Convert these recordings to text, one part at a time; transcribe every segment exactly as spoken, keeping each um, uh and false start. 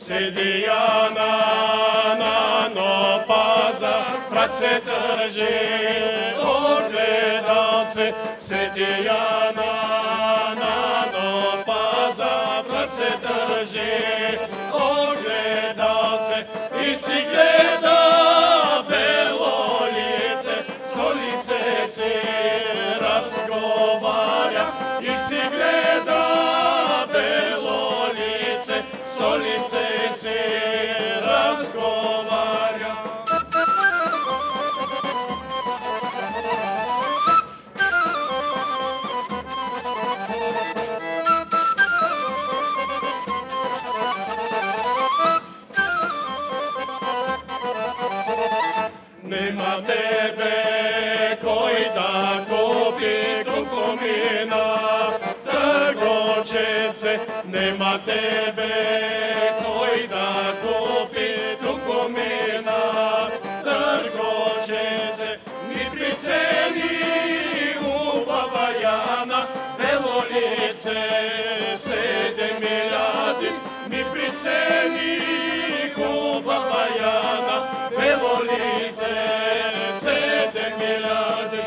Седи Яна на нов пазар, братце, держи огледалце. Седи Яна на нов пазар, братце, держи огледалце. И си гледа бело лице, со лице си разговаря. И си гледа бело лице, со лице си разговаря. Нема тебе кой да купи кукумина, търговчеце. Нема тебе кой да купи кукумина, търговчеце. Ми прицени хубава Яна, бело лице, седем миляди. Ми прицени хубава Яна, бело лице, седем миляди.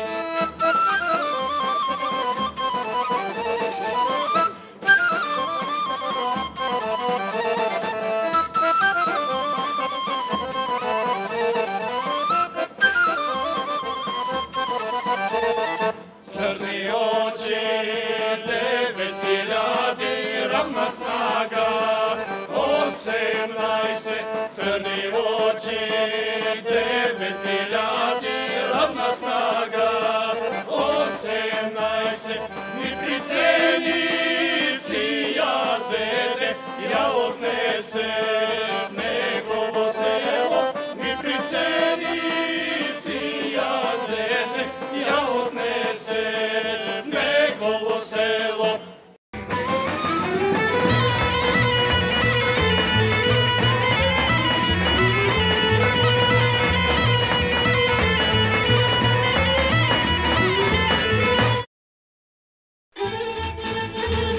Църни очи, девет хиляди, равна снага, осемнайсет. Църни очи, девет хиляди, равна снага, осемнайсет. Ми прицени си я зеде, я отнесе в негово село. Ми прицени си я зеде, я отнесе в негово село. Thank you.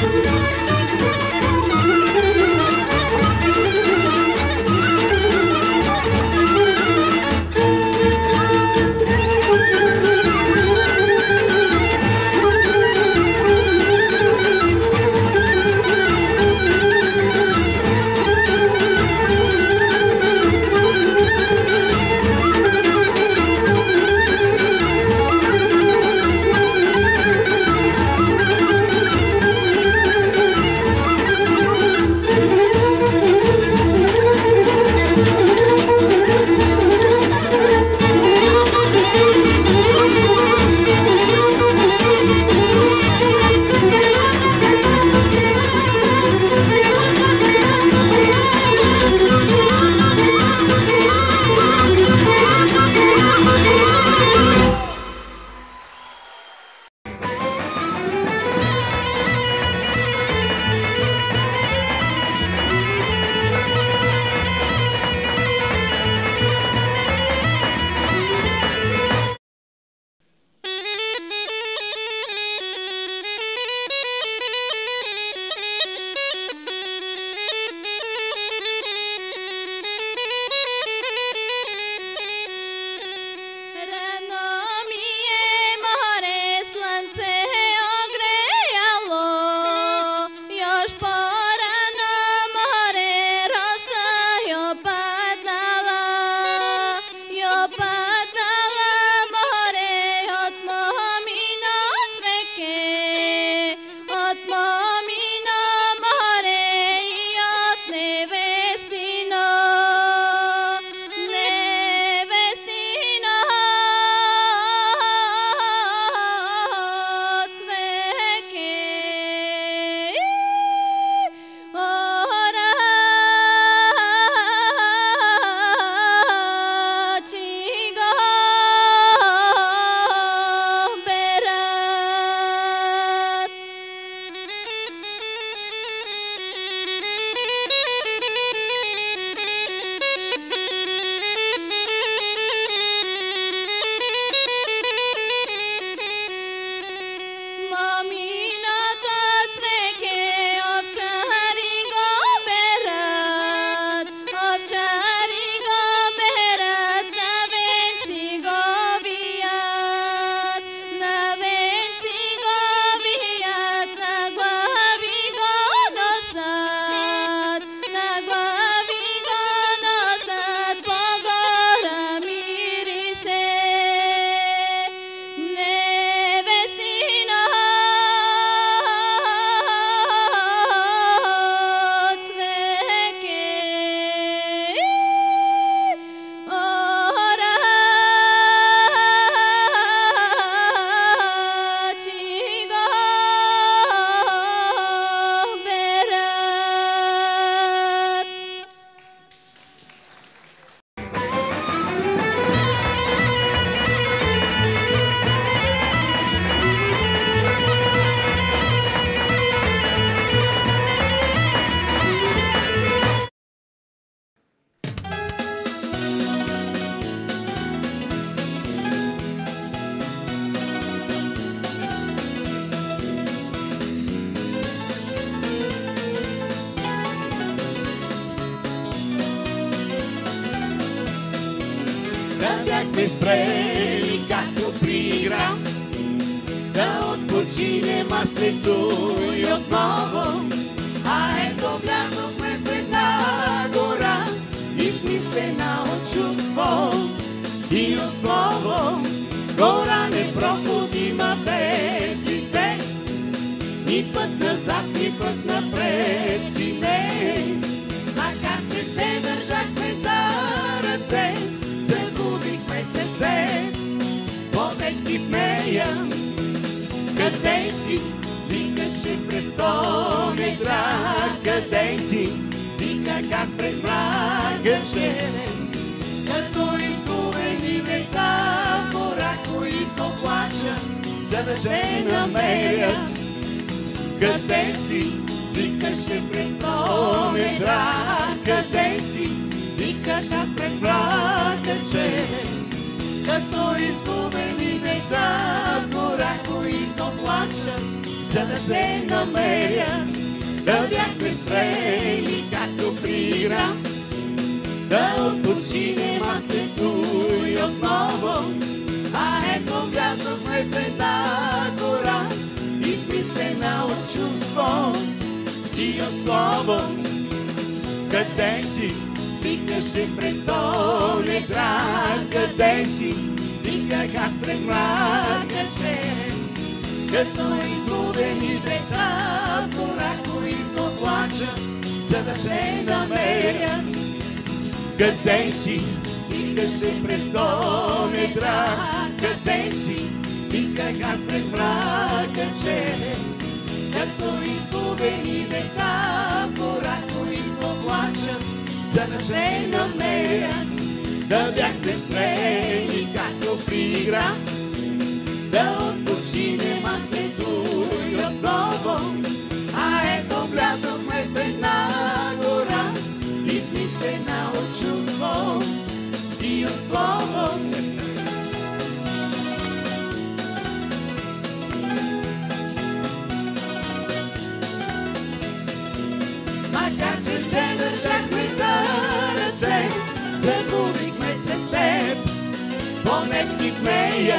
Да бяхме спрели, както при игра, да отпочинем аз след и отново. А ето влязохме в една гора, измислена от чувство и от слово. Гора непроходима без лице, ни път назад, ни път напред си не. Макар че се държахме за ръце, загубихме се с теб, по-детски в нея. Къде си? Викаше през този град. Къде си? Виках аз през мрака черен, като изгубени деца в гора, които плачат, за да се намерят. Къде си? Викаше през този град. Къде си? Викаш аз през мрака черен, като изгубени деца в гора, които плачат, за да се намерят. Да бяхме стрели, както при игра, да отпочинем аз те и отново. А ето влязохме в една гора, измислена от чувство и от слово. Къде си? Викаше престолен град. Къде си? Виках аз през мрака, че като изгубени деца в гора, които плачат, за да се намерят. Къде си? Викаше престолен град. Къде си? Виках аз през мрака, че като изгубени деца в гора, които плачат, за да се намерят. Да бяхме стрели, както при игра, да отпочинем аз те и отново. А ето влязохме в една гора, измислена от чувство и от слово. Макар че се държахме за ръце, загубихме се с теб, по-детски пея.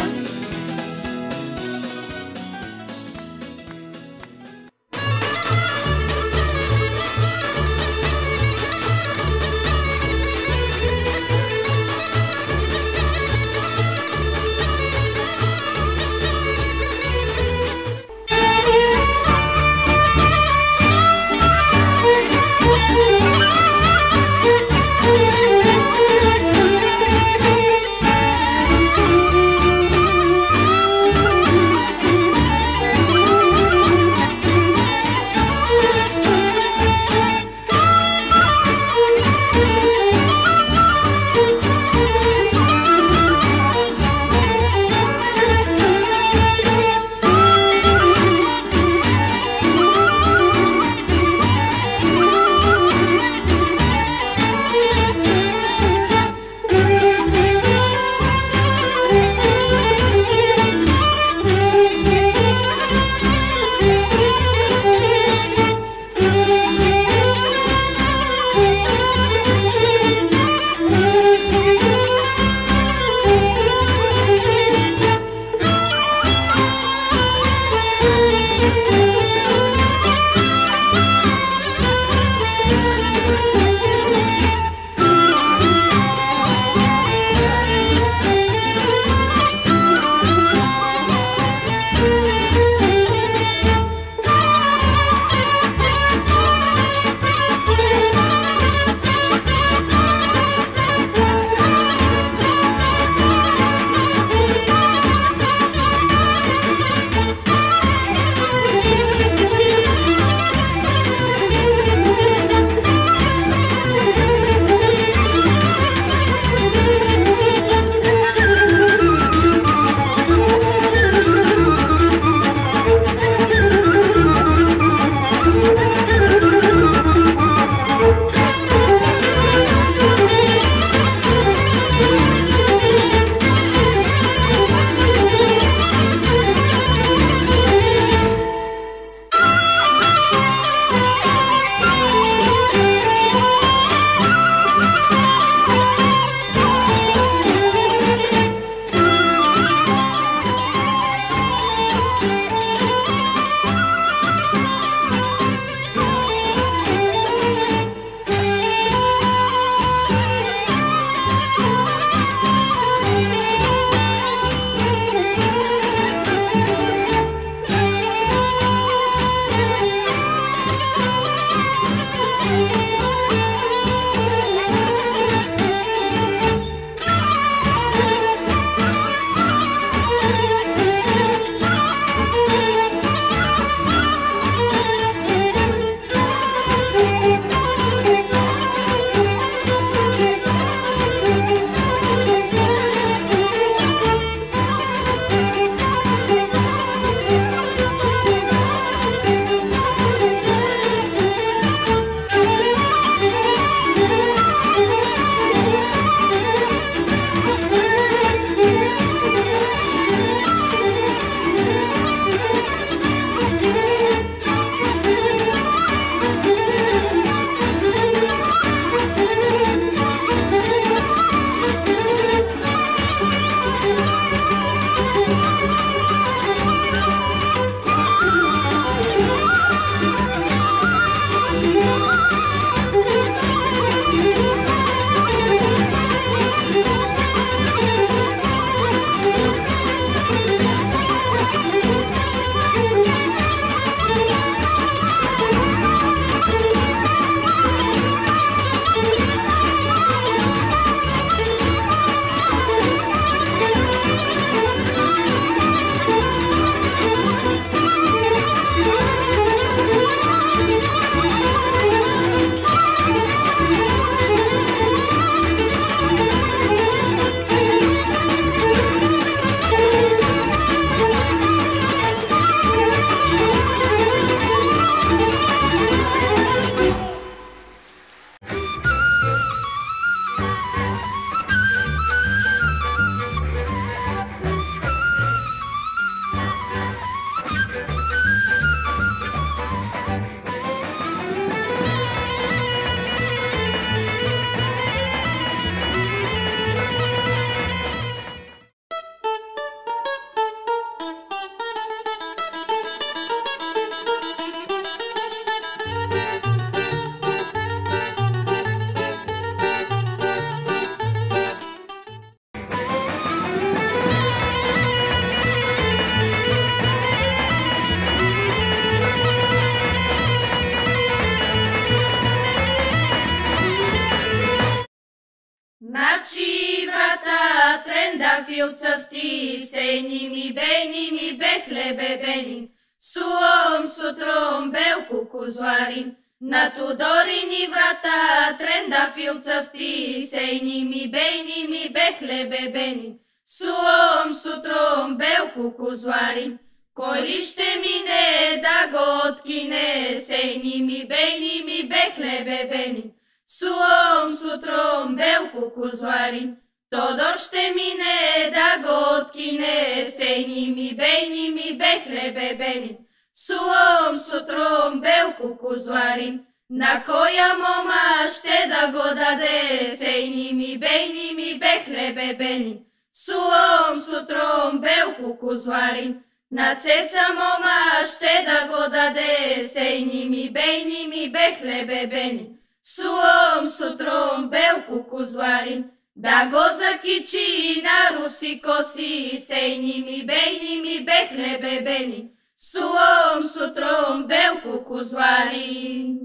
fiu цъфти, сени ми бейни ми бе хлебебенин, суом сутром бел кукузварин, на Тодорини врата тренда фил цъфти, сени ми бейни ми бе хлебебенин, суом сутром бел кукузварин. Кой ли ще мине да го откине, сени ми бейни ми бе хлебебенин, суом сутром бел кукузварин. Тодор ще мине да го откине, сени ми бейни ми бе хлебебенин, суом сутром бел кукузварин. На коя мома ще да го даде, сени ми бейни ми бе хлебебенин, суом сутром бел кукузварин. На цеца мома ще да го даде, сени ми бейни ми бе хлебебенин, суом сутром бел кукузварин. Да го закичи на руси коси, сени ми бейни ми бе хлебебенин, суом сутром бел кукузварин.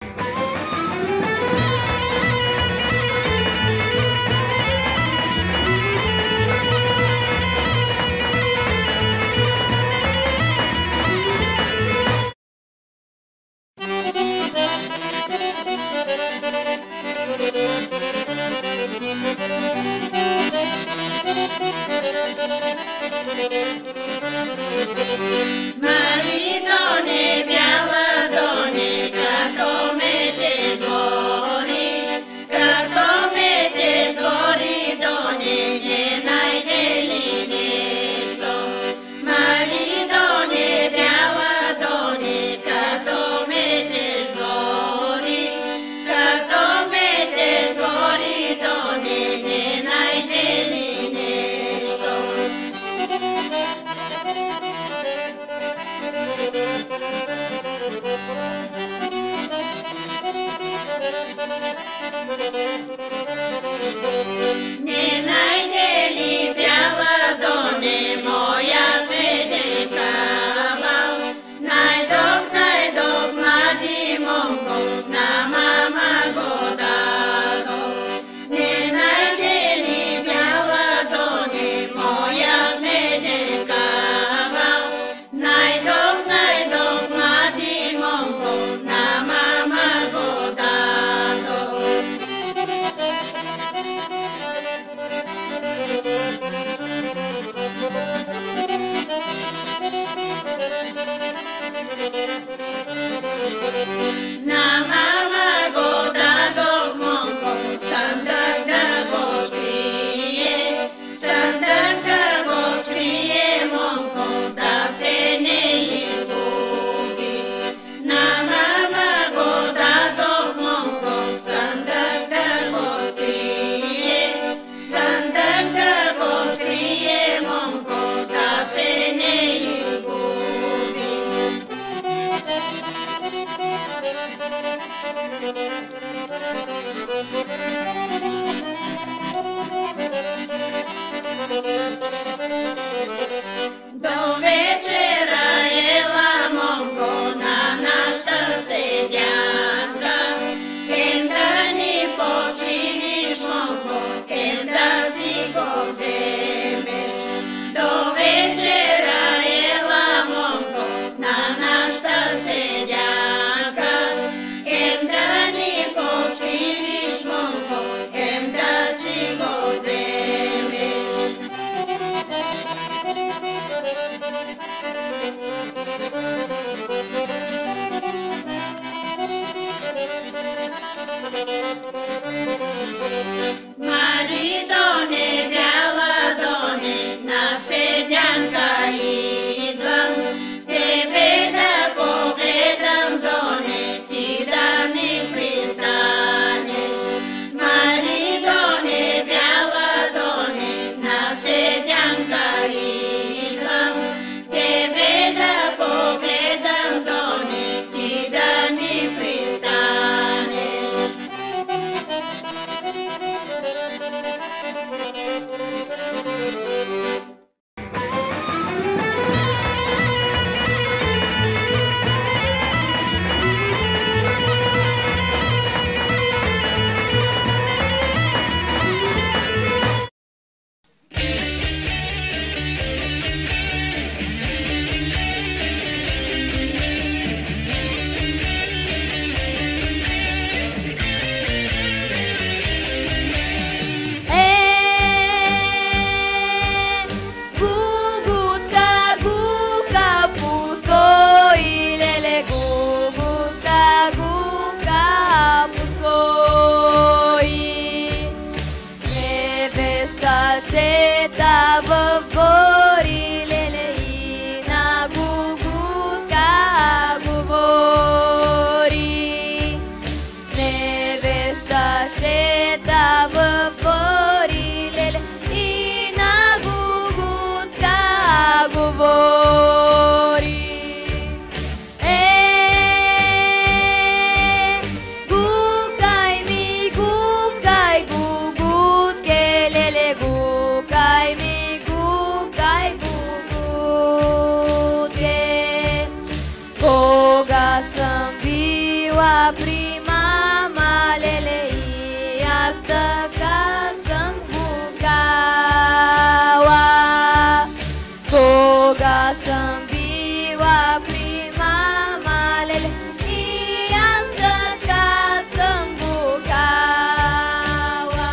Маридоне, бяла доне, като метеш гори, като метеш гори, доне, не найде ли нещо? Маридоне, бяла доне, като метеш гори, като метеш гори, доне, не найде ли нещо? Не найде ли бяла доне моя меден кавал? Найдох, найдох млади момко, на мама го дадох. Не найде ли бяла доне моя меден кавал? Найдох, найдох млади момко, на мама го дадох. На мама го дадох момко, съндък да го скрие, съндък да го скрие момко, да се не изгуби. На мама го дадох момко, съндък да го скрие, съндък да го скрие момко, да се не изгуби. До вечера ела момко на нашата седянка, хем да ни посвириш момко, хем да си го вземеш. До вечера ела момко на нашата седянка, хем да ни посвириш момко, хем да си го вземеш. Маридоне, бяла доне, на седянка идвам, тебе да погледам доне, ти да ми пристанеш. Маридоне, бяла доне, на седянка идвам, тебе да погледам доне, ти да ми пристанеш. viua prima malele asta ca să-mi bucaua Boga să-mi viua prima malele asta ca să-mi bucaua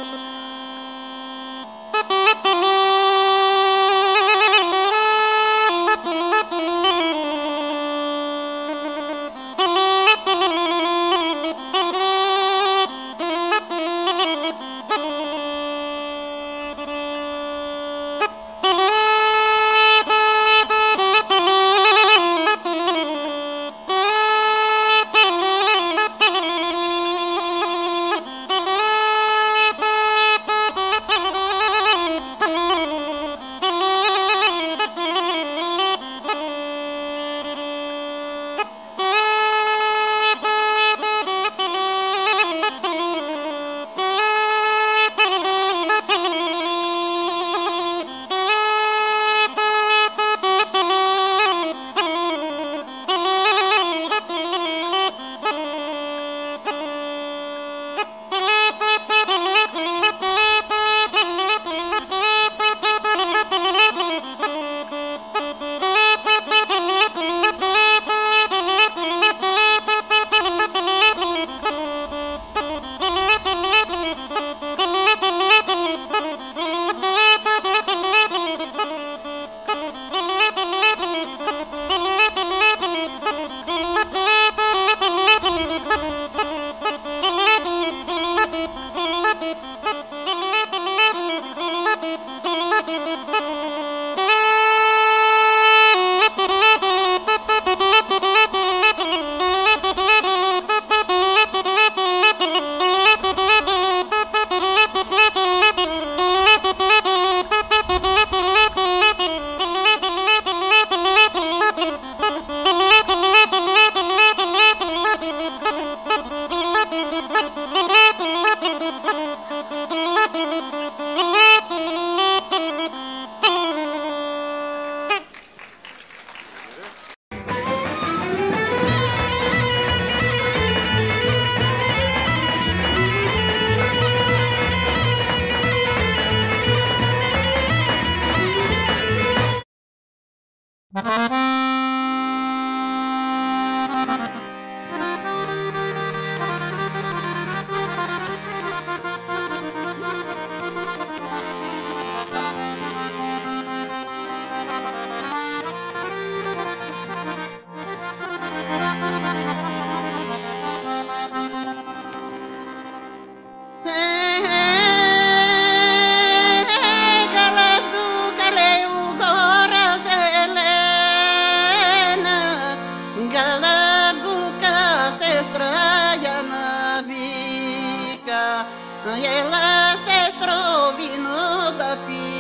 Ela se strovino da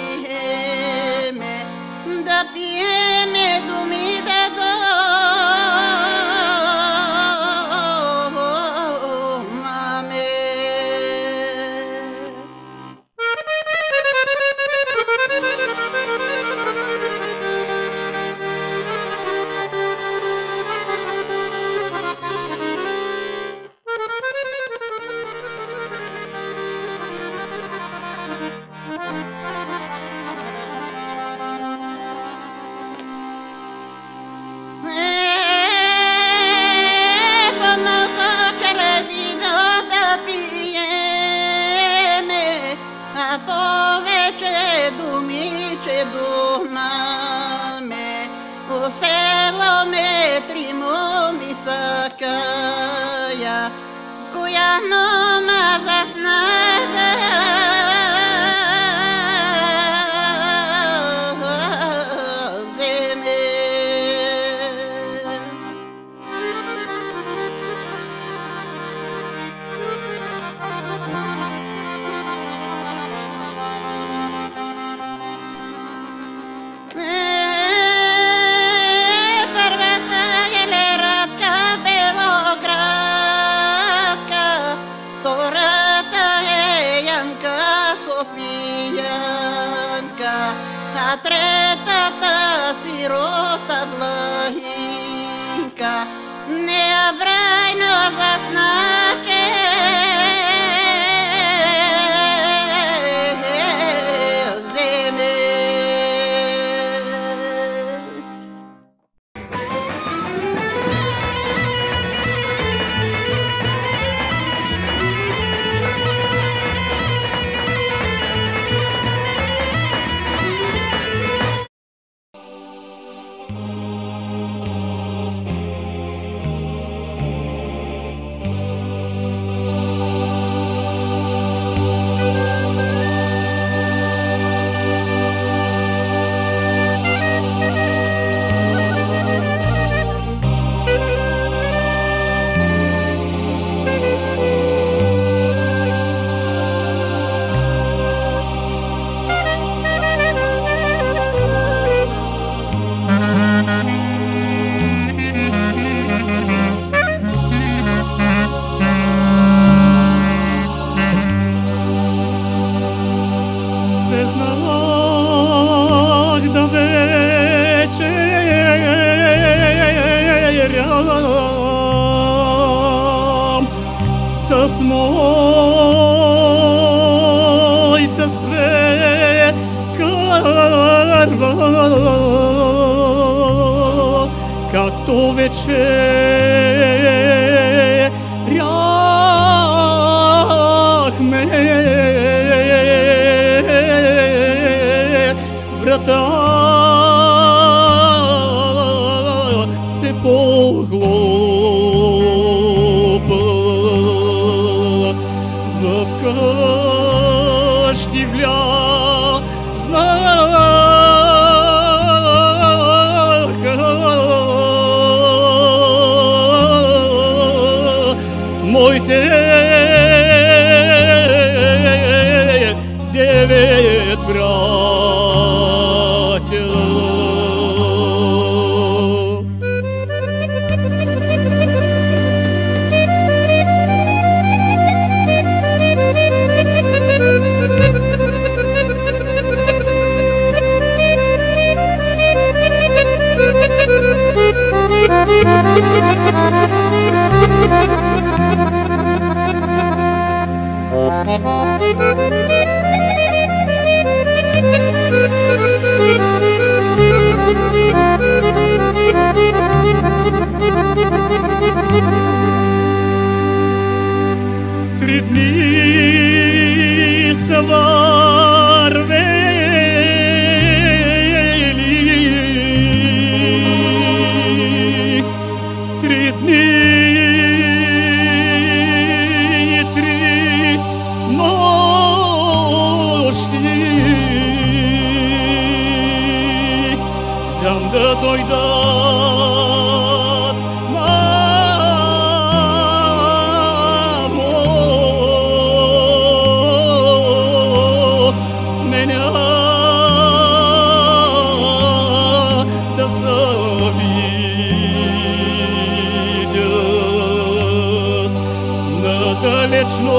pieme, da pieme dumida mame. O selo me trimo mi sakaya, kuya no mazas nada zeme. Treta ta sirota blahinka, ne abrai no zasnače zeme. с моите све карва, както вечеряхме врата се похлопа, в къщи влязнаха моите девет братя. Три дни са вървели, три дни и три нощи, зам да дойдат да се видят надалечно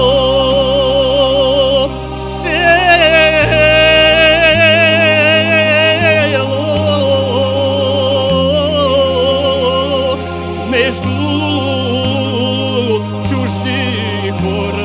село между чужди хора.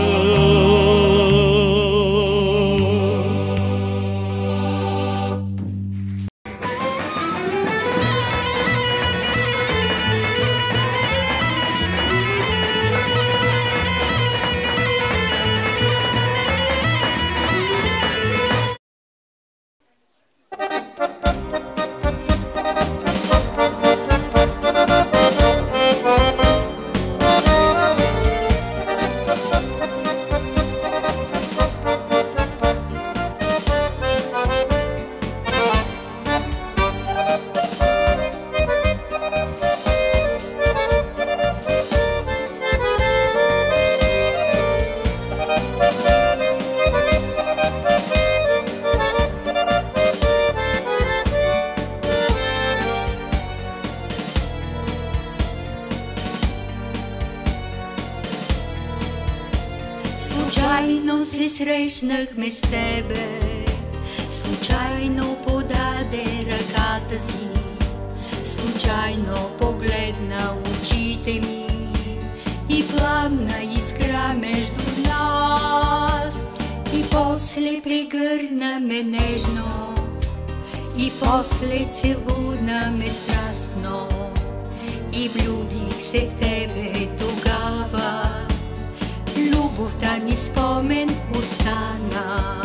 Случайно се срещнахме с тебе, случайно подаде ръката си, случайно погледна очите ми и пламна искра между нас. И после прегърна ме нежно, и после целуна ме страстно, и влюбих се в тебе тогава. Любовта ни спомен остана.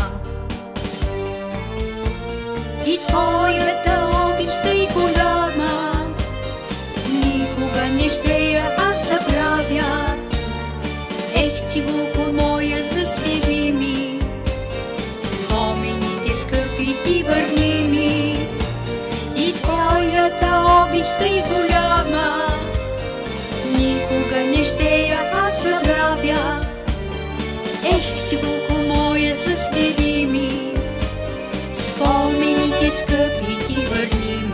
И твоята обич тъй голяма, никога не ще я аз забравя. Ех, цигулко моя, засвири ми, спомените скъпи ти върни ми. И твоята обич тъй голяма, никога не ще я аз забравя. Ех, цигулко моя, засвири ми, спомените скъпи ти върни ми.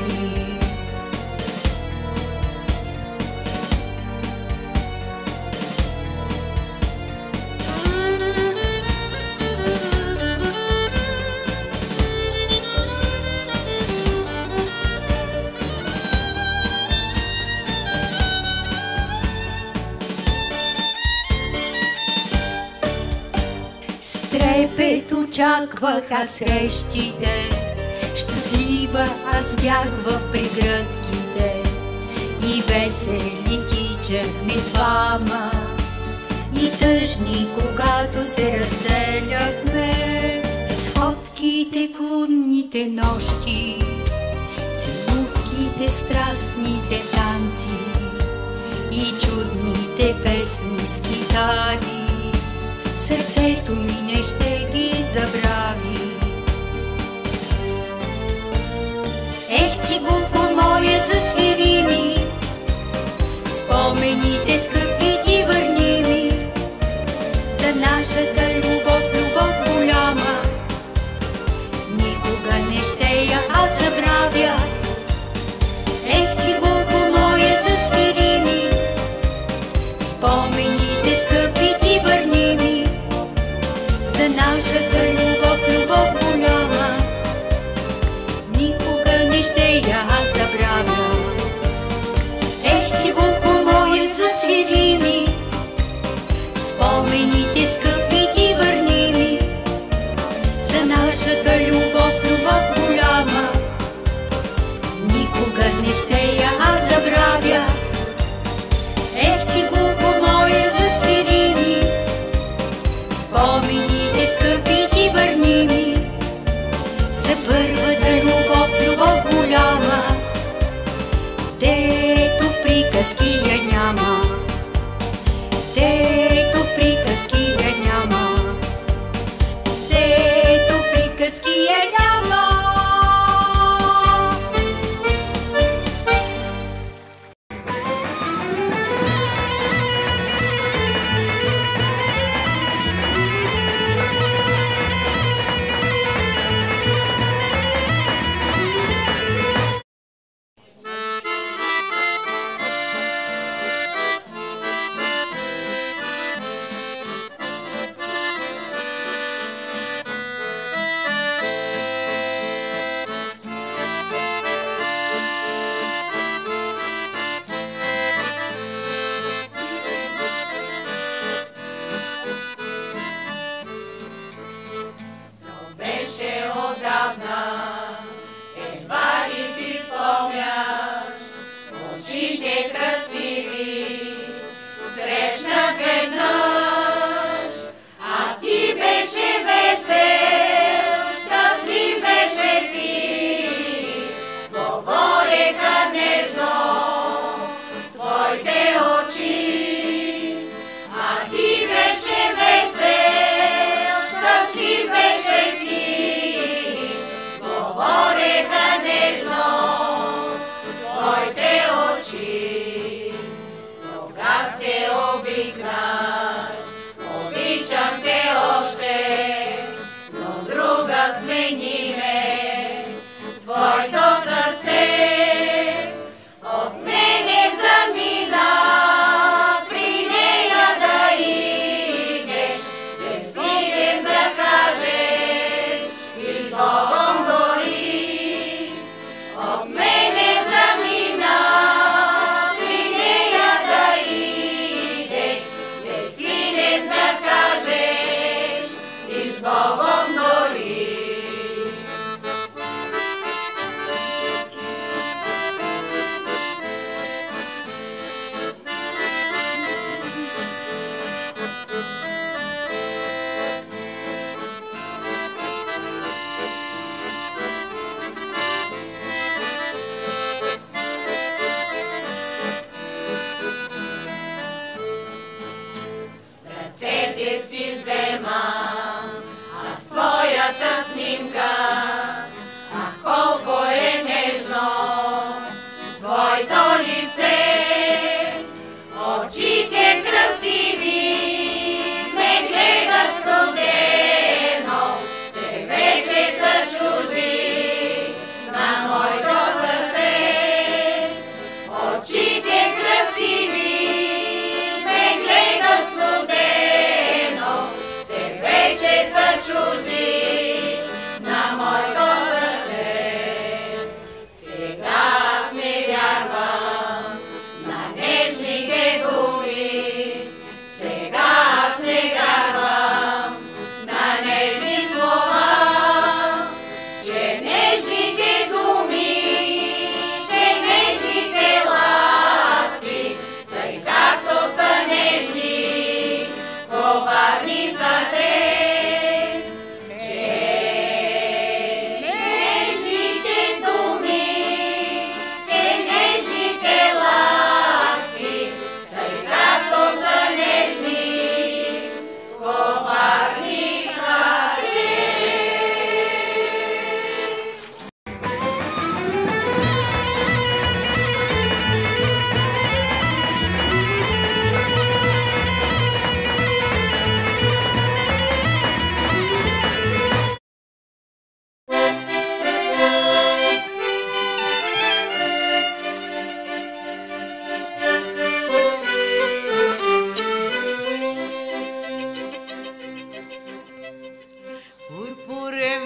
трепет очаквах аз срещите, щастлива аз бях в прегръдките и весели тичахме двама, и тъжни, когато се разделяхме. Разходките в лунните нощи, целувките, страстните танци и чудните песни с китари, сърцето ми не ще ги забрави. Ех, цигулко моя, засвири ми спомените скъпи и върни ми за нашата любов, любов голяма. Никога не ще я аз забравя. Ех, цигулко моя, засвири ми спомените скъпи и върни ми за нашата любов, любов голяма. Никога не ще я аз забравя. Ех, цигулко моя, засвири ми спомените скъпи и върни ми за нашата любов, любов голяма. Никога не ще я аз забравя. Ех, цигулко моя, засвири ми спомените скъпи и върни ми за първата любов, любов голяма, дето в приказки я няма, дето в приказки я няма, дето в приказки я няма.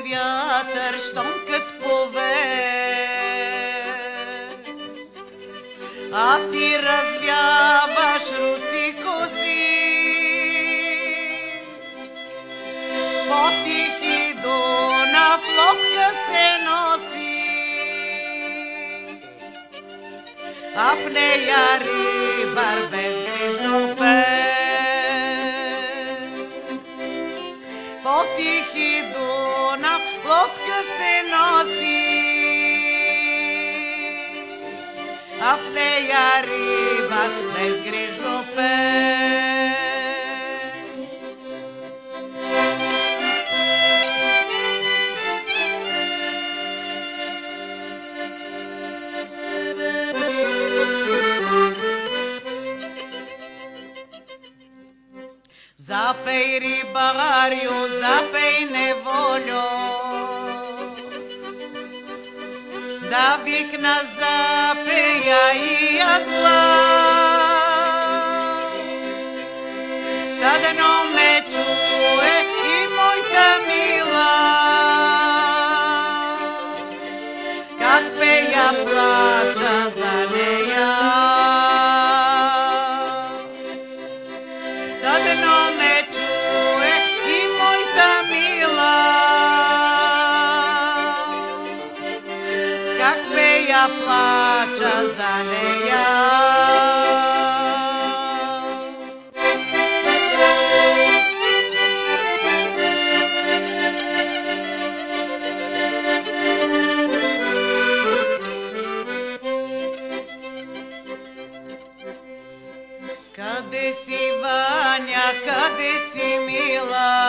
вятър, щом кът пове, а ти развяваш руси коси, по-тихи Дунав лодка се носи, а в нея рибар безгрижно пее. По-тихи Дунав лодка се носи, а в нея рибар безгрижно пее. Запей, рибарю, запей, неволю, да викна запея и аз глас. Дадено ме чуе и моята мила, как пея, плача за нея. Дадено ме чуе и моята мила, как пея, плача за нея. Къде си, Ваня, къде си, мила?